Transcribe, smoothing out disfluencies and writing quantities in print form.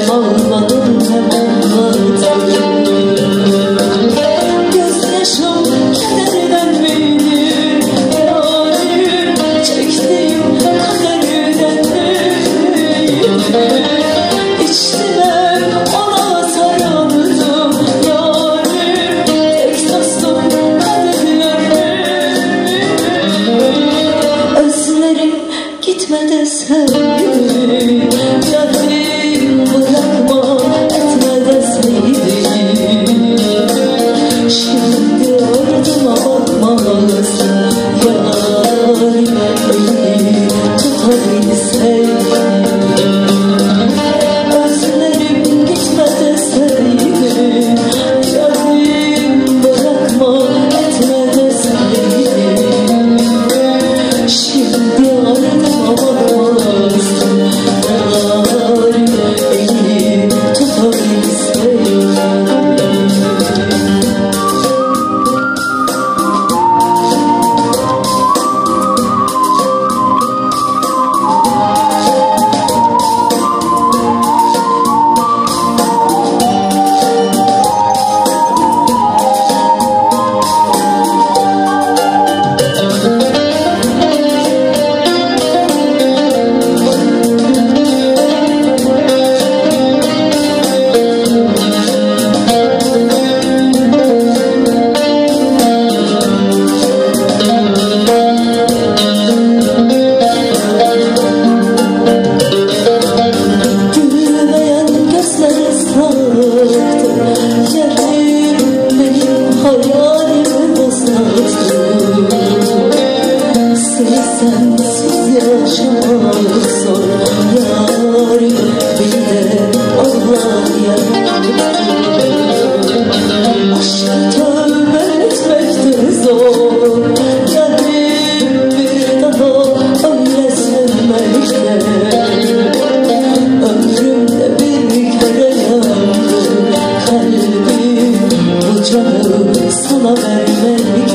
almadın hem anladın. Gözyaşım kederden miydi yarim, çektiğim kaderden miydi? İçtiler ona sarıldım yarim, tek dostum kaderlerim. Özlerim gitme deseydi yarim, bırakma etme deseydi. Şimdi ardıma bakmalısın yarim, elini tutabilseydi. Özlerim gitme deseydi yarim, bırakma etme deseydi. Şimdi ardıma bakmalısın yarim, elini tutabilseydi. Sensiz yaşamak zor yarim, bir de Allah yarattı. Aşka tövbe etmek de zor yarim, bir daha öyle sevmek de. Ömrümde bir kere yandı kalbim, bu canı sana vermek